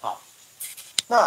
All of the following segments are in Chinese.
好，那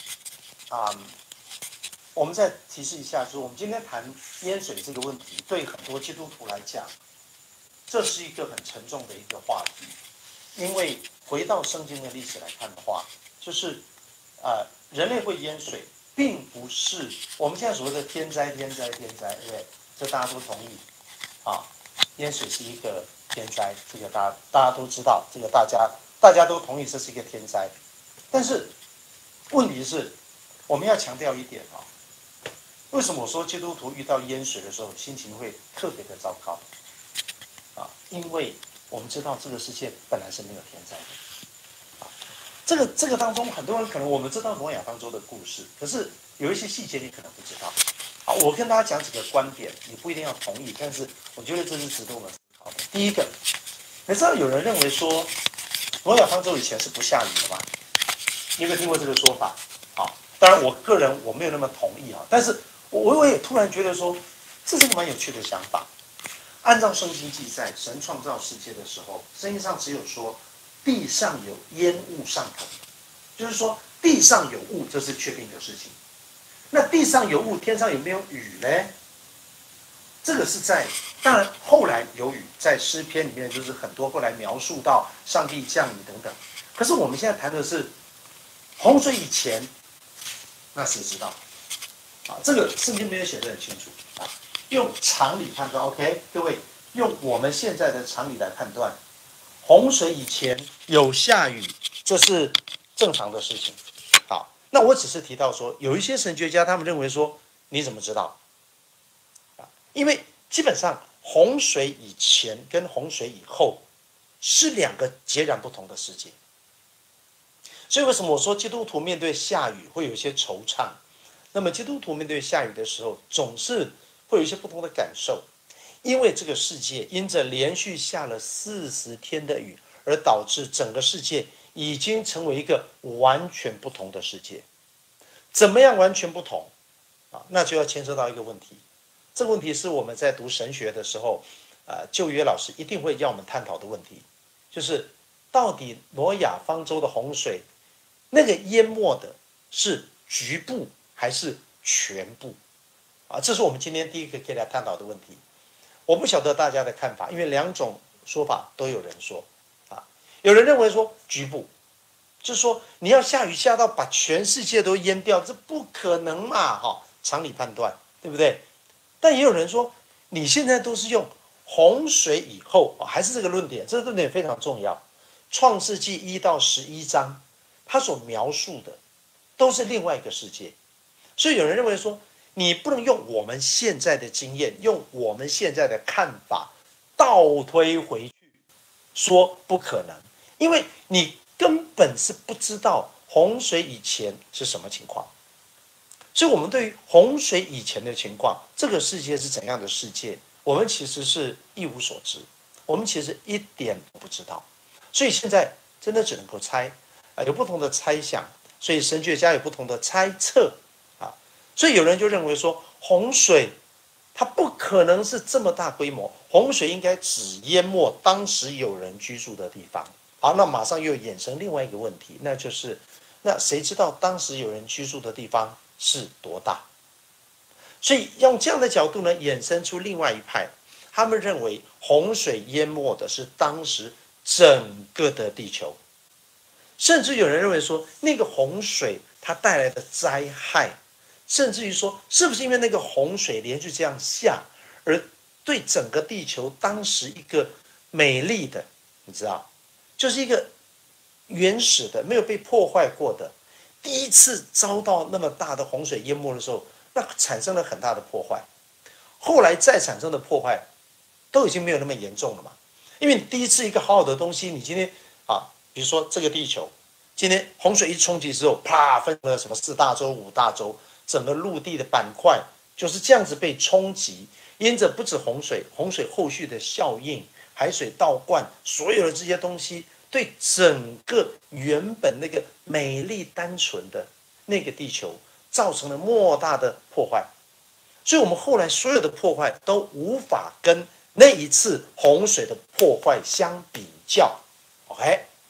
我们再提示一下，就是我们今天谈淹水这个问题，对很多基督徒来讲，这是一个很沉重的一个话题。因为回到圣经的历史来看的话，就是人类会淹水，并不是我们现在所谓的天灾，对不对？这大家都同意啊，淹水是一个天灾，这个大家都知道，这个大家都同意这是一个天灾。但是问题是，我们要强调一点啊，为什么我说基督徒遇到淹水的时候心情会特别的糟糕啊？因为我们知道这个世界本来是没有天灾的。这个当中，很多人可能我们知道挪亚方舟的故事，可是有一些细节你可能不知道。好，我跟大家讲几个观点，你不一定要同意，但是我觉得这是值得我们思考的。第一个，你知道有人认为说挪亚方舟以前是不下雨的吗？你有没有听过这个说法？好，当然我个人我没有那么同意啊，但是我也突然觉得说，这是个蛮有趣的想法。按照圣经记载，神创造世界的时候，圣经上只有说地上有烟雾上腾，就是说地上有雾，这是确定的事情。那地上有雾，天上有没有雨呢？这个是当然后来有雨，在诗篇里面就是很多后来描述到上帝降雨等等。可是我们现在谈的是洪水以前，那谁知道？啊，这个圣经没有写得很清楚啊。用常理判断 ，OK， 各位用我们现在的常理来判断，洪水以前有下雨，这是正常的事情。好，那我只是提到说，有一些神学家他们认为说，你怎么知道？因为基本上洪水以前跟洪水以后是两个截然不同的世界。所以为什么我说基督徒面对下雨会有一些惆怅？那么基督徒面对下雨的时候，总是会有一些不同的感受，因为这个世界因着连续下了40天的雨，而导致整个世界已经成为一个完全不同的世界。怎么样完全不同啊？那就要牵涉到一个问题，这个问题是我们在读神学的时候，旧约老师一定会要我们探讨的问题，就是到底挪亚方舟的洪水，那个淹没的是局部还是全部？啊，这是我们今天第一个可以来探讨的问题。我不晓得大家的看法，因为两种说法都有人说。啊，有人认为说局部，就是说你要下雨下到把全世界都淹掉，这不可能嘛，常理判断，对不对？但也有人说，你现在都是用洪水以后，还是这个论点，这个论点非常重要。创世纪1到11章，他所描述的都是另外一个世界，所以有人认为说，你不能用我们现在的经验，用我们现在的看法倒推回去，说不可能，因为你根本是不知道洪水以前是什么情况。所以我们对于洪水以前的情况，这个世界是怎样的世界，我们其实是一无所知，我们其实一点都不知道。所以现在真的只能够猜，有不同的猜想，所以神学家有不同的猜测啊。所以有人就认为说，洪水它不可能是这么大规模，洪水应该只淹没当时有人居住的地方。好，那马上又衍生另外一个问题，那就是那谁知道当时有人居住的地方是多大？所以用这样的角度呢，衍生出另外一派，他们认为洪水淹没的是当时整个的地球，甚至有人认为说，那个洪水它带来的灾害，甚至于说，是不是因为那个洪水连续这样下，而对整个地球当时一个美丽的，你知道，就是一个原始的、没有被破坏过的，第一次遭到那么大的洪水淹没的时候，那产生了很大的破坏。后来再产生的破坏，都已经没有那么严重了嘛。因为你第一次一个好好的东西，你今天比如说这个地球，今天洪水一冲击之后，啪，分了什么4大洲、5大洲，整个陆地的板块就是这样子被冲击。因着不止洪水，洪水后续的效应，海水倒灌，所有的这些东西，对整个原本那个美丽单纯的那个地球，造成了莫大的破坏。所以我们后来所有的破坏都无法跟那一次洪水的破坏相比较。OK，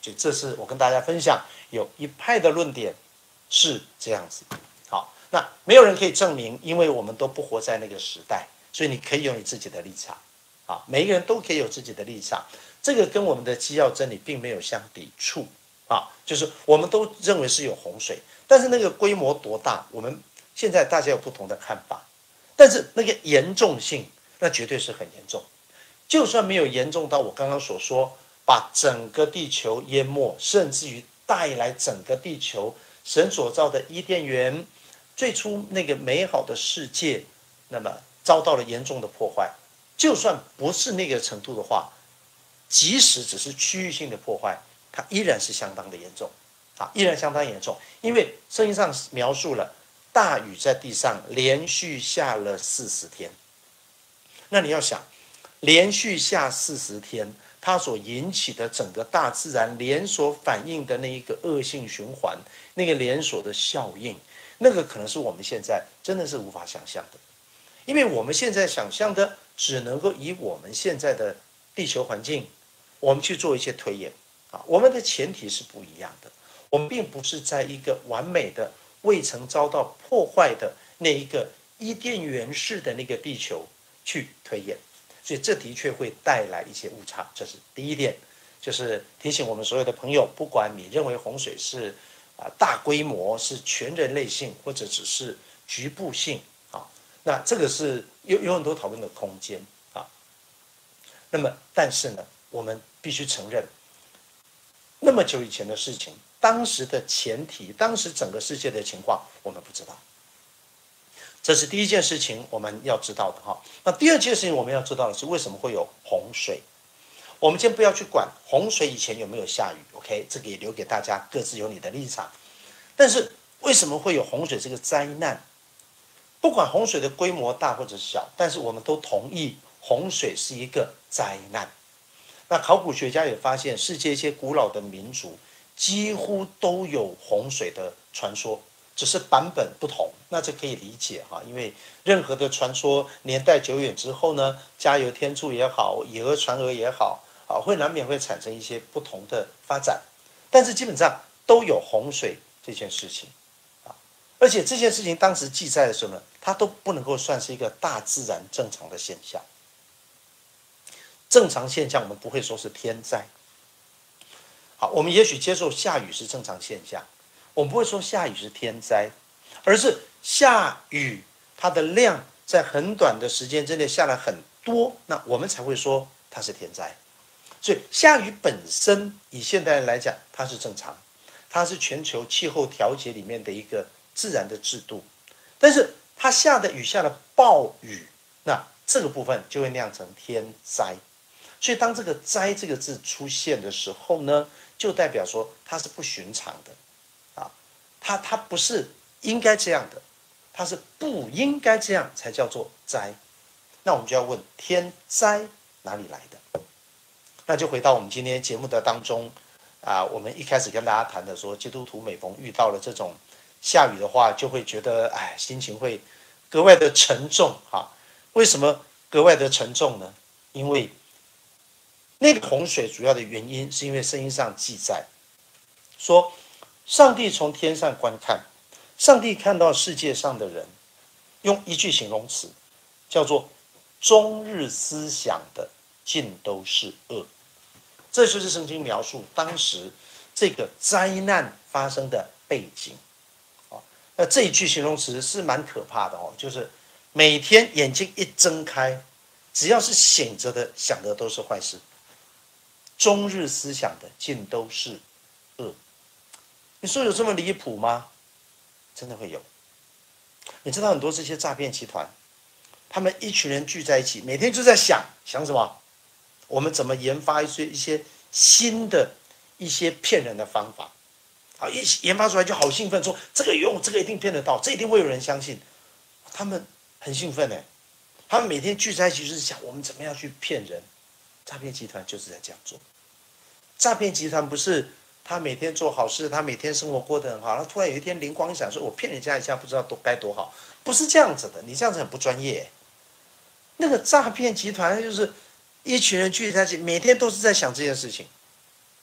所以这是我跟大家分享，有一派的论点是这样子。好，那没有人可以证明，因为我们都不活在那个时代，所以你可以有你自己的立场。啊，每一个人都可以有自己的立场，这个跟我们的基要真理并没有相抵触啊，就是我们都认为是有洪水，但是那个规模多大，我们现在大家有不同的看法，但是那个严重性，那绝对是很严重，就算没有严重到我刚刚所说，把整个地球淹没，甚至于带来整个地球神所造的伊甸园最初那个美好的世界，那么遭到了严重的破坏。就算不是那个程度的话，即使只是区域性的破坏，它依然是相当的严重，啊，依然相当严重。因为圣经上描述了大雨在地上连续下了40天，那你要想，连续下40天，它所引起的整个大自然连锁反应的那一个恶性循环，那个连锁的效应，那个可能是我们现在真的是无法想象的。因为我们现在想象的只能够以我们现在的地球环境，我们去做一些推演啊。我们的前提是不一样的，我们并不是在一个完美的、未曾遭到破坏的那一个伊甸园式的那个地球去推演，所以这的确会带来一些误差。这是第一点，就是提醒我们所有的朋友，不管你认为洪水是大规模、是全人类性，或者只是局部性。那这个是有很多讨论的空间啊。那么，但是呢，我们必须承认，那么久以前的事情，当时的前提，当时整个世界的情况，我们不知道。这是第一件事情我们要知道的哈。那第二件事情我们要知道的是，为什么会有洪水？我们先不要去管洪水以前有没有下雨 ，OK， 这个也留给大家各自有你的立场。但是为什么会有洪水这个灾难？不管洪水的规模大或者小，但是我们都同意洪水是一个灾难。那考古学家也发现，世界一些古老的民族几乎都有洪水的传说，只是版本不同。那这可以理解哈，因为任何的传说年代久远之后呢，加油添醋也好，以讹传讹也好，会难免会产生一些不同的发展。但是基本上都有洪水这件事情。而且这件事情当时记载的时候呢，它都不能够算是一个大自然正常的现象。正常现象我们不会说是天灾。好，我们也许接受下雨是正常现象，我们不会说下雨是天灾，而是下雨它的量在很短的时间之内下了很多，那我们才会说它是天灾。所以下雨本身以现代人来讲，它是正常，它是全球气候调节里面的一个自然的制度，但是它下的雨下了暴雨，那这个部分就会酿成天灾。所以当这个灾这个字出现的时候呢，就代表说它是不寻常的啊，它不是应该这样的，它是不应该这样才叫做灾。那我们就要问，天灾哪里来的？那就回到我们今天节目的当中我们一开始跟大家谈的说，基督徒每逢遇到了这种下雨的话，就会觉得心情会格外的沉重哈。为什么格外的沉重呢？因为那个洪水主要的原因是因为圣经上记载说，上帝从天上观看，上帝看到世界上的人，用一句形容词叫做终日思想的尽都是恶。这就是圣经描述当时这个灾难发生的背景。那这一句形容词是蛮可怕的就是每天眼睛一睁开，只要是醒着的想的都是坏事，终日思想的尽都是恶。你说有这么离谱吗？真的会有。你知道很多这些诈骗集团，他们一群人聚在一起，每天就在想什么？我们怎么研发一些新的一些骗人的方法？一研发出来就好兴奋，说这个有用，这个一定骗得到，这一定会有人相信。他们很兴奋他们每天聚在一起就是想我们怎么样去骗人。诈骗集团就是在这样做。诈骗集团不是他每天做好事，他每天生活过得很好，他突然有一天灵光一闪，说我骗人家一下，不知道该多好，不是这样子的，你这样子很不专业。那个诈骗集团就是一群人聚在一起，每天都是在想这件事情。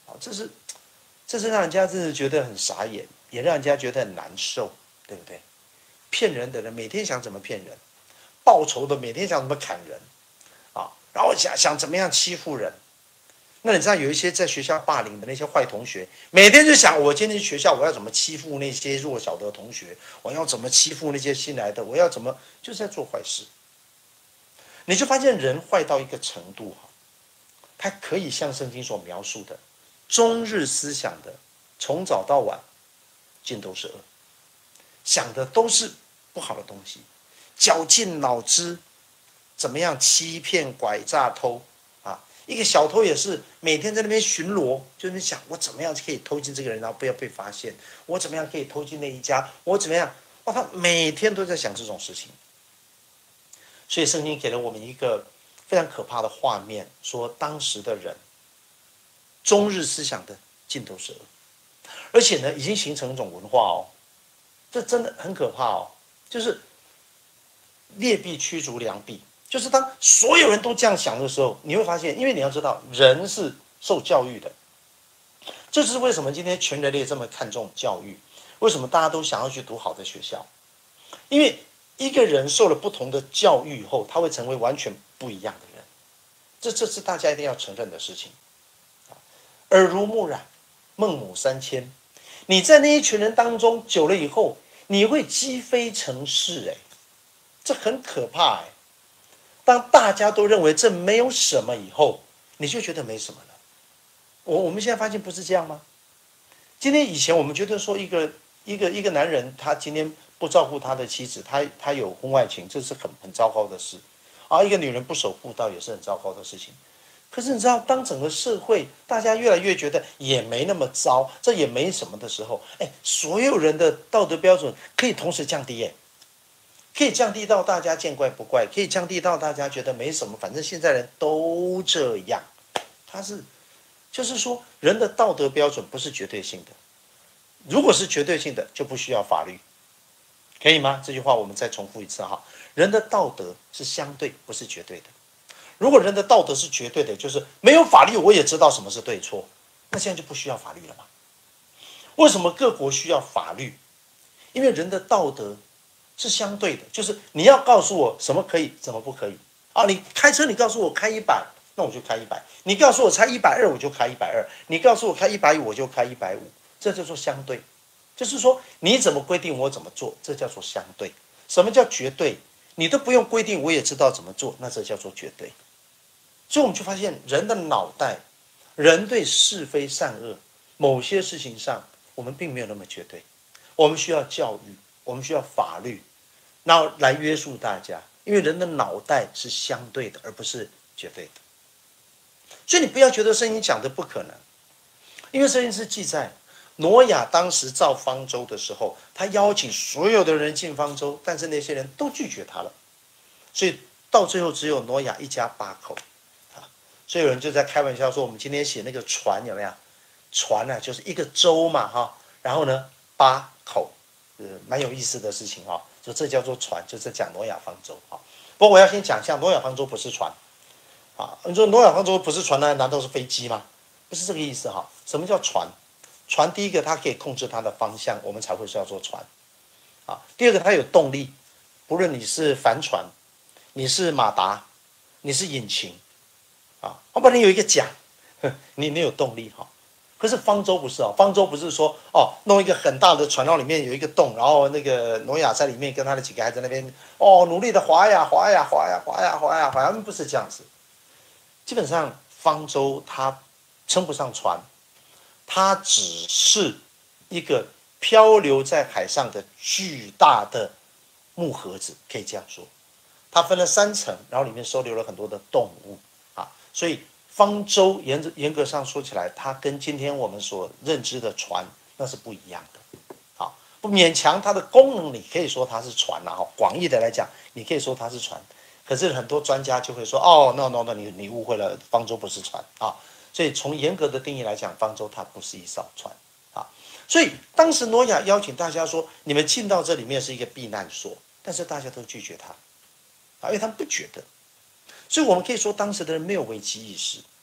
这是让人家真的觉得很傻眼，也让人家觉得很难受，对不对？骗人的人每天想怎么骗人，报仇的每天想怎么砍人啊，然后想怎么样欺负人。那你知道有一些在学校霸凌的那些坏同学，每天就想我今天学校我要怎么欺负那些弱小的同学，我要怎么欺负那些新来的，我要怎么就是在做坏事。你就发现人坏到一个程度他可以像圣经所描述的，终日思想的，从早到晚尽都是恶，想的都是不好的东西，绞尽脑汁怎么样欺骗拐诈偷啊。一个小偷也是每天在那边巡逻，就在那边想我怎么样可以偷进这个人，然后不要被发现，我怎么样可以偷进那一家，我怎么样他每天都在想这种事情。所以圣经给了我们一个非常可怕的画面，说当时的人终日思想的尽都是恶，而且呢已经形成一种文化这真的很可怕就是劣币驱逐良币，就是当所有人都这样想的时候，你会发现，因为你要知道人是受教育的，这是为什么今天全人类这么看重教育，为什么大家都想要去读好的学校，因为一个人受了不同的教育以后，他会成为完全不一样的人，这是大家一定要承认的事情。耳濡目染，孟母三迁，你在那一群人当中久了以后，你会积非成是这很可怕当大家都认为这没有什么以后，你就觉得没什么了。我们现在发现不是这样吗？今天以前我们觉得说一个男人他今天不照顾他的妻子，他有婚外情，这是很糟糕的事。一个女人不守妇道也是很糟糕的事情。可是你知道，当整个社会大家越来越觉得也没那么糟，这也没什么的时候，所有人的道德标准可以同时降低可以降低到大家见怪不怪，可以降低到大家觉得没什么，反正现在人都这样。就是说，人的道德标准不是绝对性的。如果是绝对性的，就不需要法律，可以吗？这句话我们再重复一次人的道德是相对，不是绝对的。如果人的道德是绝对的，就是没有法律我也知道什么是对错，那现在就不需要法律了嘛？为什么各国需要法律？因为人的道德是相对的，就是你要告诉我什么可以，什么不可以你开车，你告诉我开100，那我就开100；你告诉我开120，我就开120；你告诉我开150，我就开150。这叫做相对，就是说你怎么规定我怎么做，这叫做相对。什么叫绝对？你都不用规定，我也知道怎么做，那这叫做绝对。所以我们就发现，人的脑袋，人对是非善恶，某些事情上，我们并没有那么绝对。我们需要教育，我们需要法律，然后来约束大家。因为人的脑袋是相对的，而不是绝对的。所以你不要觉得圣经讲的不可能，因为圣经是记载挪亚当时造方舟的时候，他邀请所有的人进方舟，但是那些人都拒绝他了，所以到最后只有挪亚一家8口所以有人就在开玩笑说，我们今天写那个船有没有？船就是一个舟嘛然后呢8口，蛮有意思的事情就这叫做船，就是讲挪亚方舟不过我要先讲一下，挪亚方舟不是船你说挪亚方舟不是船难道是飞机吗？不是这个意思什么叫船？船第一个它可以控制它的方向，我们才会叫做船第二个它有动力，不论你是帆船，你是马达，你是引擎我把你有一个桨，你有动力可是方舟不是方舟不是说弄一个很大的船，然后里面有一个洞，然后那个挪亚在里面跟他的几个孩子在那边努力的划呀，不是这样子。基本上方舟它称不上船，它只是一个漂流在海上的巨大的木盒子，可以这样说。它分了3层，然后里面收留了很多的动物所以方舟严格上说起来，它跟今天我们所认知的船那是不一样的不勉强它的功能，你可以说它是船广义的来讲，你可以说它是船。可是很多专家就会说no， 你误会了，方舟不是船所以从严格的定义来讲，方舟它不是一艘船所以当时挪亚邀请大家说，你们进到这里面是一个避难所，但是大家都拒绝他因为他们不觉得。所以我们可以说，当时的人没有危机意识，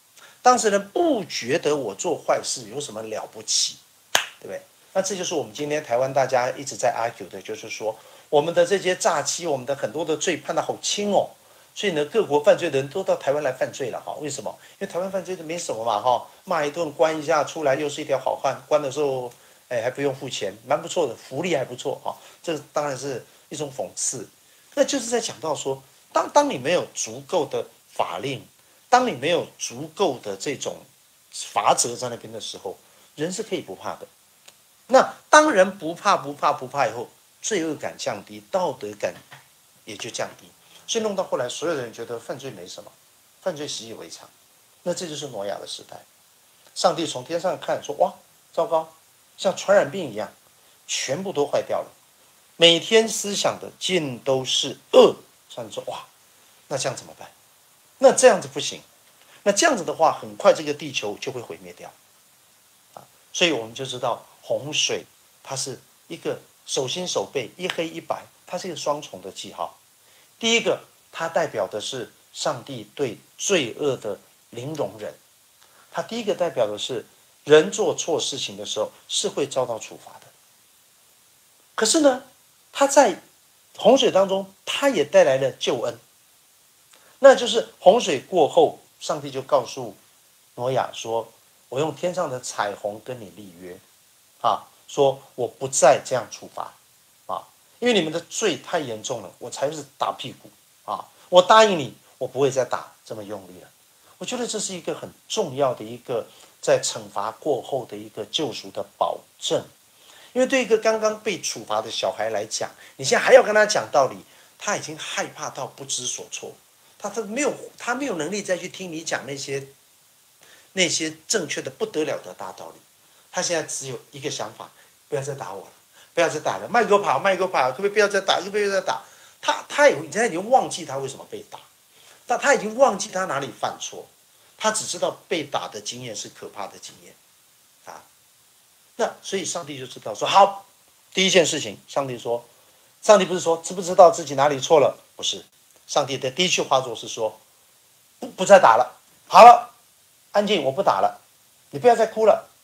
当事人不觉得我做坏事有什么了不起，对不对？那这就是我们今天台湾大家一直在 argue 的，就是说我们的这些诈欺，我们的很多的罪判得好轻哦，所以呢，各国犯罪的人都到台湾来犯罪了哈。为什么？因为台湾犯罪的没什么嘛哈，骂一顿关一下出来又是一条好汉，关的时候还不用付钱，蛮不错的，福利还不错哈。这当然是一种讽刺，那就是在讲到说，当你没有足够的法令，当你没有足够的这种法则在那边的时候，人是可以不怕的。那当人不怕以后，罪恶感降低，道德感也就降低，所以弄到后来，所有人觉得犯罪没什么，犯罪习以为常。那这就是挪亚的时代。上帝从天上看说：“哇，糟糕，像传染病一样，全部都坏掉了。每天思想的尽都是恶。”上帝说：“哇，那这样怎么办？那这样子不行。那这样子的话，很快这个地球就会毁灭掉。所以我们就知道洪水它是一个手心手背一黑一白，它是一个双重的记号。第一个，它代表的是上帝对罪恶的零容忍。它第一个代表的是人做错事情的时候是会遭到处罚的。可是呢，它在洪水当中，它也带来了救恩。那就是洪水过后，上帝就告诉挪亚说：“我用天上的彩虹跟你立约，说我不再这样处罚，因为你们的罪太严重了，我才是打屁股，我答应你，我不会再打这么用力了。”我觉得这是一个很重要的一个在惩罚过后的一个救赎的保证，因为对一个刚刚被处罚的小孩来讲，你现在还要跟他讲道理，他已经害怕到不知所措，他没有能力再去听你讲那些正确的不得了的大道理。他现在只有一个想法：不要再打我了，不要再打了，卖给我跑，可不可以不要再打，可不可以不要再打？他现在已经忘记他为什么被打，但他已经忘记他哪里犯错，他只知道被打的经验是可怕的经验那所以上帝就知道说：好，第一件事情，上帝不是说知不知道自己哪里错了？不是，上帝的第一句话就是说：不再打了，好了，安静，我不打了，你不要再哭了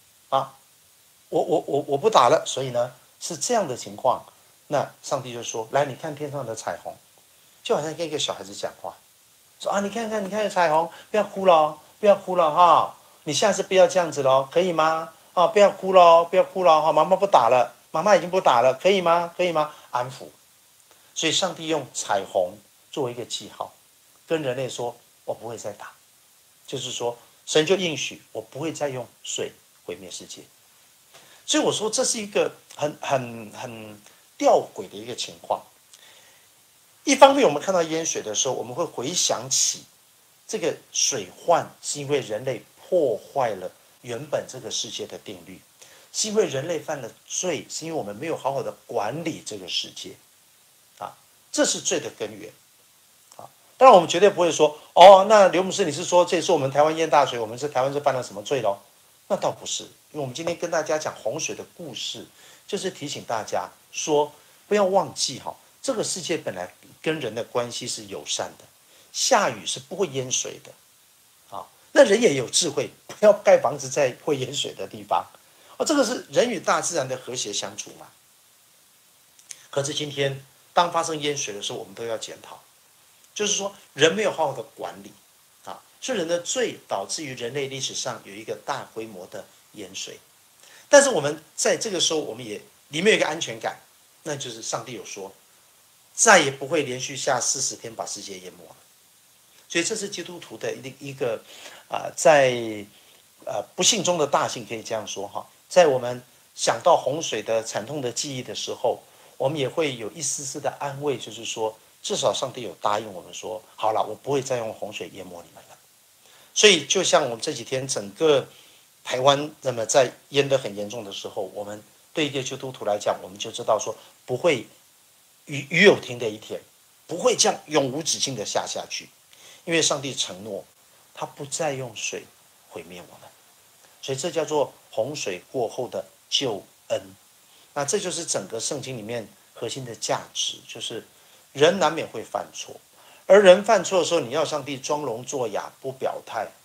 我不打了。所以呢，是这样的情况。那上帝就说：来，你看天上的彩虹，就好像跟一个小孩子讲话，说你看彩虹，不要哭了，不要哭了哈，你下次不要这样子了，可以吗？不要哭了，不要哭了哈，妈妈不打了，妈妈已经不打了，可以吗？可以吗？安抚。所以上帝用彩虹作为一个记号，跟人类说：我不会再打，就是说神就应许我不会再用水毁灭世界。所以我说这是一个很吊诡的一个情况。一方面我们看到淹水的时候，我们会回想起这个水患是因为人类破坏了原本这个世界的定律，是因为人类犯了罪，是因为我们没有好好的管理这个世界这是罪的根源当然我们绝对不会说那刘牧师你是说这次我们台湾淹大水，我们台湾是犯了什么罪咯？那倒不是，因为我们今天跟大家讲洪水的故事，就是提醒大家说不要忘记这个世界本来跟人的关系是友善的，下雨是不会淹水的那人也有智慧，不要盖房子在会淹水的地方这个是人与大自然的和谐相处嘛。可是今天当发生淹水的时候，我们都要检讨，就是说人没有好好的管理是人的罪导致于人类历史上有一个大规模的淹水。但是我们在这个时候，我们也里面有一个安全感，那就是上帝有说再也不会连续下40天把世界淹没了。所以这是基督徒的一个在不幸中的大幸，可以这样说在我们想到洪水的惨痛的记忆的时候，我们也会有一丝丝的安慰，就是说至少上帝有答应我们说，好了，我不会再用洪水淹没你们了。所以就像我们这几天整个台湾那么在淹得很严重的时候，我们对一个基督徒来讲，我们就知道说不会雨有停的一天，不会这样永无止境的下去，因为上帝承诺他不再用水毁灭我们。所以这叫做洪水过后的救恩。那这就是整个圣经里面核心的价值，就是人难免会犯错，而人犯错的时候，你要上帝装聋作哑不表态，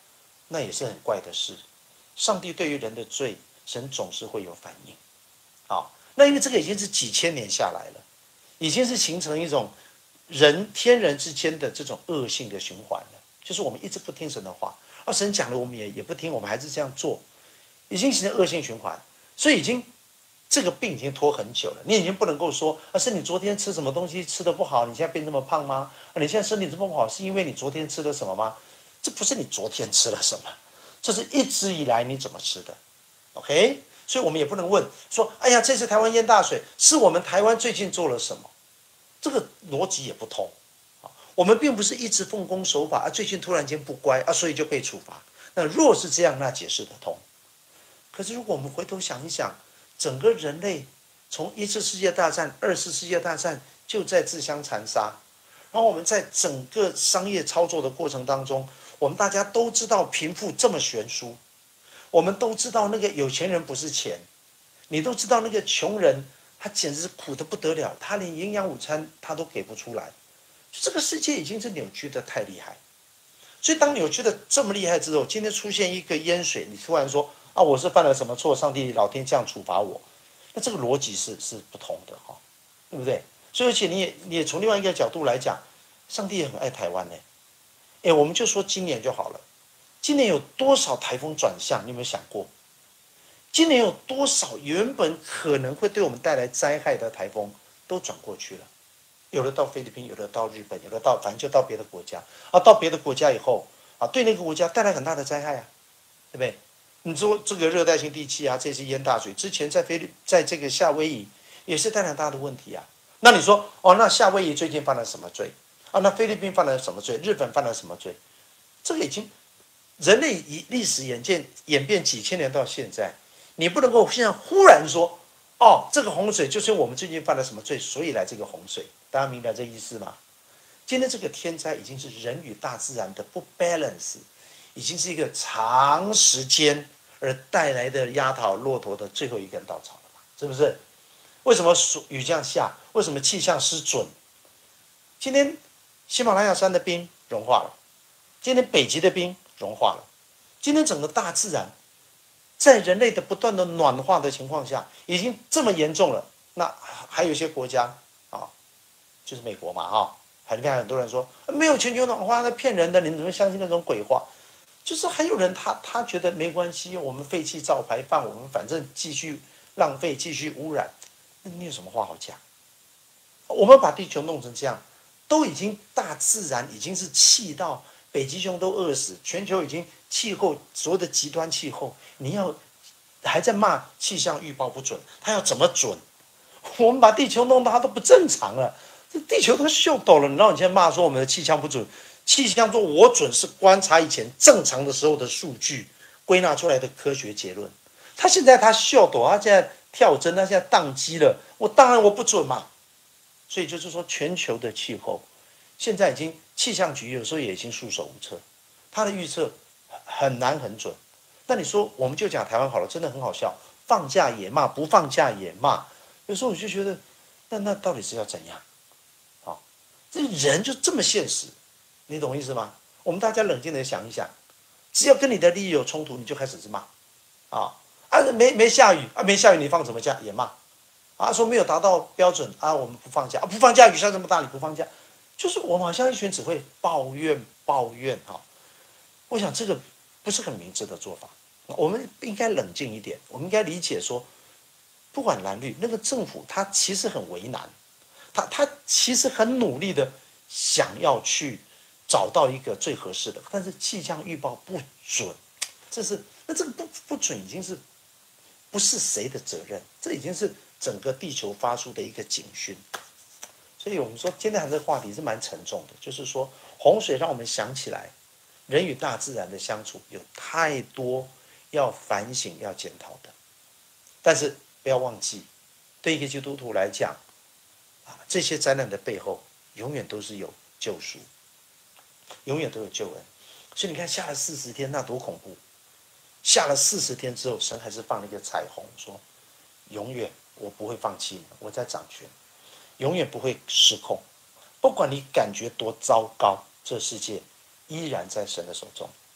那也是很怪的事。上帝对于人的罪，神总是会有反应。好，那因为这个已经是几千年下来了，已经是形成一种天人之间的这种恶性的循环了。就是我们一直不听神的话，神讲了我们也不听，我们还是这样做，已经形成恶性循环。所以这个病已经拖很久了，你已经不能够说是你昨天吃什么东西吃得不好，你现在变这么胖吗？你现在身体这么不好，是因为你昨天吃了什么吗？这不是你昨天吃了什么，这是一直以来你怎么吃的。OK， 所以我们也不能问说，哎呀，这次台湾淹大水，是我们台湾最近做了什么？这个逻辑也不通。我们并不是一直奉公守法，最近突然间不乖所以就被处罚。那若是这样，那解释得通。可是如果我们回头想一想，整个人类从一次世界大战、二次世界大战就在自相残杀，然后我们在整个商业操作的过程当中，我们大家都知道贫富这么悬殊，我们都知道那个有钱人不是钱，你都知道那个穷人他简直是苦得不得了，他连营养午餐他都给不出来。这个世界已经是扭曲的太厉害，所以当扭曲的这么厉害之后，今天出现一个淹水，你突然说我是犯了什么错，上帝老天这样处罚我，那这个逻辑是不同的对不对？所以而且你也从另外一个角度来讲，上帝也很爱台湾呢。我们就说今年就好了，今年有多少台风转向，你有没有想过？今年有多少原本可能会对我们带来灾害的台风都转过去了？有的到菲律宾，有的到日本，有的反正就到别的国家到别的国家以后对那个国家带来很大的灾害对不对？你说这个热带性地气这次淹大水，之前在这个夏威夷也是带来很大的问题那你说那夏威夷最近犯了什么罪那菲律宾犯了什么罪？日本犯了什么罪？这个已经人类历史演变几千年到现在，你不能够现在忽然说这个洪水就是我们最近犯了什么罪，所以来这个洪水。大家明白这意思吗？今天这个天灾已经是人与大自然的不 balance， 已经是一个长时间而带来的压倒骆驼的最后一根稻草了嘛？是不是？为什么雨这样下？为什么气象失准？今天喜马拉雅山的冰融化了，今天北极的冰融化了，今天整个大自然在人类的不断的暖化的情况下，已经这么严重了。那还有一些国家就是美国嘛你看很多人说没有全球暖化，那骗人的，你怎么相信那种鬼话？就是还有人他觉得没关系，我们废气照排放，我们反正继续浪费，继续污染，那你有什么话好讲？我们把地球弄成这样，都已经大自然已经是气到北极熊都饿死，全球已经气候所有的极端气候，你要还在骂气象预报不准，它要怎么准？我们把地球弄到它都不正常了。这地球都秀逗了，你让你现在骂说我们的气象不准，气象说我准是观察以前正常的时候的数据归纳出来的科学结论。他现在他秀逗，他现在跳针，他现在宕机了，当然我不准嘛。所以就是说，全球的气候现在已经气象局有时候也已经束手无策，他的预测很难很准。那你说我们就讲台湾好了，真的很好笑，放假也骂，不放假也骂。有时候我就觉得，那到底是要怎样？这人就这么现实，你懂意思吗？我们大家冷静的想一想，只要跟你的利益有冲突，你就开始骂没下雨没下雨你放什么假也骂说没有达到标准我们不放假不放假，雨下这么大你不放假，就是我们好像一群只会抱怨我想这个不是很明智的做法，我们应该冷静一点，我们应该理解说，不管蓝绿，那个政府他其实很为难。他其实很努力的想要去找到一个最合适的，但是气象预报不准，这个不准已经是不是谁的责任，这已经是整个地球发出的一个警讯。所以我们说今天谈这个话题是蛮沉重的，就是说洪水让我们想起来，人与大自然的相处有太多要反省要检讨的，但是不要忘记，对一个基督徒来讲这些灾难的背后永远都是有救赎，永远都有救恩。所以你看下了40天那多恐怖，下了40天之后，神还是放了一个彩虹，说永远我不会放弃你，我在掌权，永远不会失控，不管你感觉多糟糕，这世界依然在神的手中。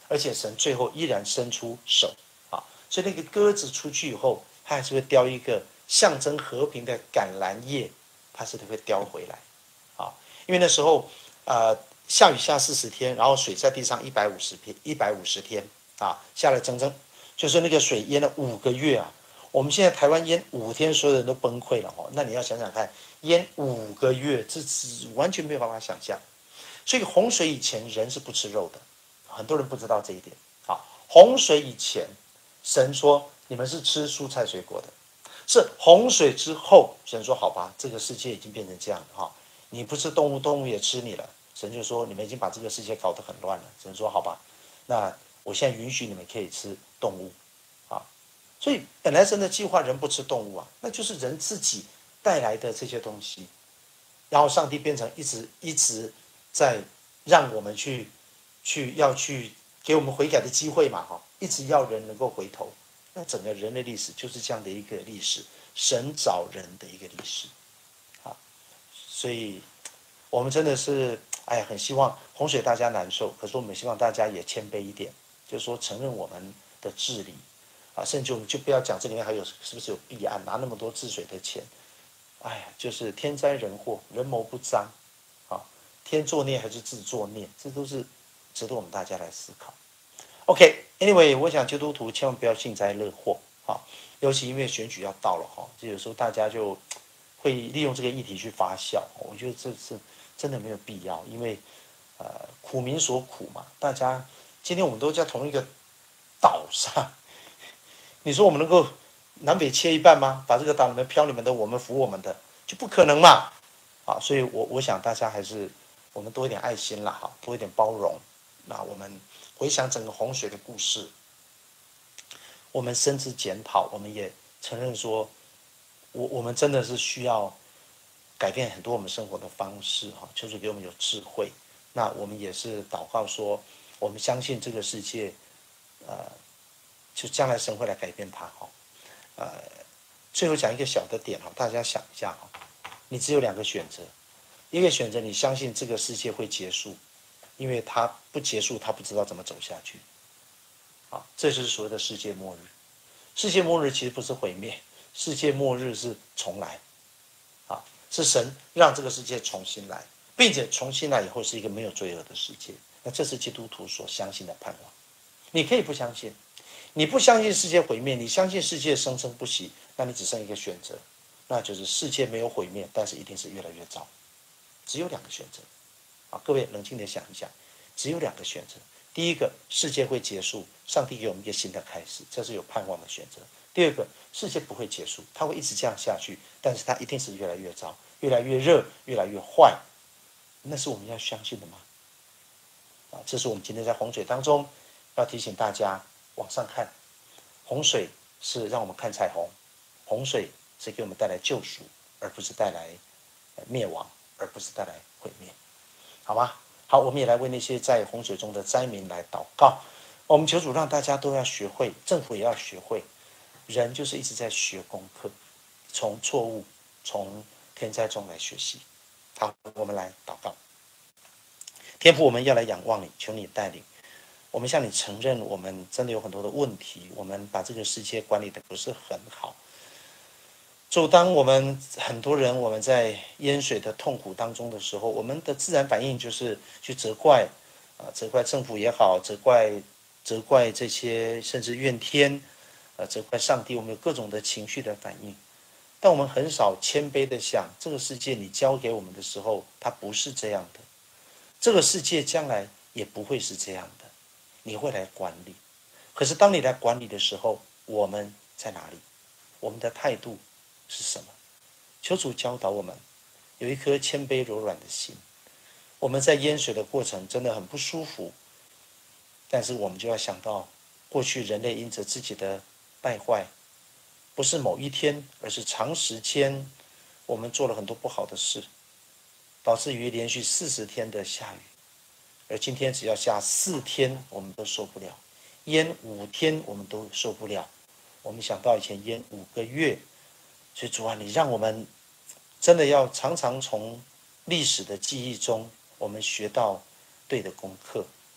而且神最后依然伸出手啊，所以那个鸽子出去以后，它还是会叼一个象征和平的橄榄叶，它是会叼回来啊，因为那时候下雨下40天，然后水在地上150天啊，下了整整就是那个水淹了5个月啊。我们现在台湾淹5天，所有人都崩溃了哦。那你要想想看，淹5个月，这是完全没有办法想象。所以洪水以前人是不吃肉的，很多人不知道这一点。好，洪水以前，神说你们是吃蔬菜水果的，是洪水之后，神说好吧，这个世界已经变成这样了哈，你不吃动物，动物也吃你了。神就说你们已经把这个世界搞得很乱了。神说好吧，那我现在允许你们可以吃动物啊。所以本来神的计划人不吃动物啊，那就是人自己带来的这些东西，然后上帝变成一直在让我们去给我们悔改的机会嘛哈，一直要人能够回头。那整个人类历史就是这样的一个历史，神找人的一个历史啊。所以我们真的是很希望洪水大家难受，可是我们希望大家也谦卑一点，就是说承认我们的治理啊，甚至我们就不要讲这里面还有是不是有弊案，拿那么多治水的钱，就是天灾人祸，人谋不臧啊，天作孽还是自作孽，这都是值得我们大家来思考。OK，Anyway，我想基督徒千万不要幸灾乐祸啊，尤其因为选举要到了哈，就有时候大家就会利用这个议题去发酵，我觉得这是真的没有必要，因为苦民所苦嘛，大家今天我们都在同一个岛上，你说我们能够南北切一半吗？把这个岛你们漂你们的，我们服我们的，就不可能嘛。所以我想大家还是我们多一点爱心啦，哈，多一点包容。那我们回想整个洪水的故事，我们深知检讨，我们也承认说，我们真的是需要改变很多我们生活的方式哈，求主给我们有智慧。那我们也是祷告说，我们相信这个世界，就将来神会来改变它哈。最后讲一个小的点哈，大家想一下哈，你只有2个选择，一个选择你相信这个世界会结束，因为它不结束，他不知道怎么走下去。这就是所谓的世界末日。世界末日其实不是毁灭，世界末日是重来。是神让这个世界重新来，并且重新来以后是一个没有罪恶的世界。那这是基督徒所相信的盼望。你可以不相信，你不相信世界毁灭，你相信世界生生不息，那你只剩一个选择，那就是世界没有毁灭，但是一定是越来越糟。只有2个选择。各位冷静地想一想，只有2个选择。第一个，世界会结束，上帝给我们一个新的开始，这是有盼望的选择。第二个，世界不会结束，它会一直这样下去，但是它一定是越来越糟，越来越热，越来越坏。那是我们要相信的吗？这是我们今天在洪水当中要提醒大家往上看。洪水是让我们看彩虹，洪水是给我们带来救赎，而不是带来灭亡，而不是带来毁灭，好吗？好，我们也来为那些在洪水中的灾民来祷告。我们求主让大家都要学会，政府也要学会，人就是一直在学功课，从错误、从天灾中来学习。好，我们来祷告。天父，我们要来仰望你，求你带领。我们向你承认，我们真的有很多的问题，我们把这个世界管理的不是很好。主，当我们很多人我们在淹水的痛苦当中的时候，我们的自然反应就是去责怪，责怪政府也好，责怪这些，甚至怨天，责怪上帝。我们有各种的情绪的反应，但我们很少谦卑的想，这个世界你交给我们的时候，它不是这样的。这个世界将来也不会是这样的，你会来管理。可是当你来管理的时候，我们在哪里？我们的态度是什么？求主教导我们有一颗谦卑柔软的心。我们在淹水的过程真的很不舒服，但是我们就要想到，过去人类因着自己的败坏，不是某一天，而是长时间，我们做了很多不好的事，导致于连续40天的下雨，而今天只要下4天，我们都受不了；淹5天，我们都受不了。我们想到以前淹5个月，所以主啊，你让我们真的要常常从历史的记忆中，我们学到对的功课。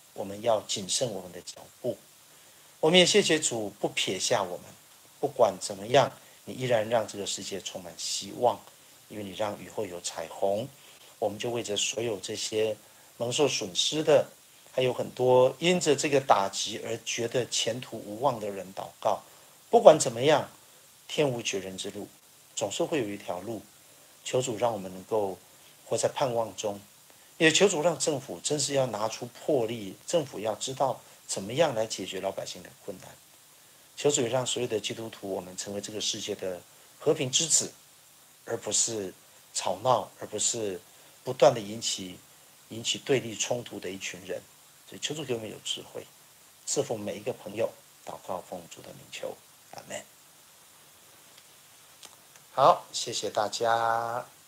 我们要谨慎我们的脚步。我们也谢谢主不撇下我们，不管怎么样，你依然让这个世界充满希望，因为你让雨后有彩虹。我们就为着所有这些蒙受损失的，还有很多因着这个打击而觉得前途无望的人祷告。不管怎么样，天无绝人之路，总是会有一条路。求主让我们能够活在盼望中，也求主让政府真是要拿出魄力，政府要知道怎么样来解决老百姓的困难。求主也让所有的基督徒，我们成为这个世界的和平之子，而不是吵闹，而不是不断的引起对立冲突的一群人。所以求主给我们有智慧，赐福每一个朋友。祷告奉主的名求，阿们。好，谢谢大家。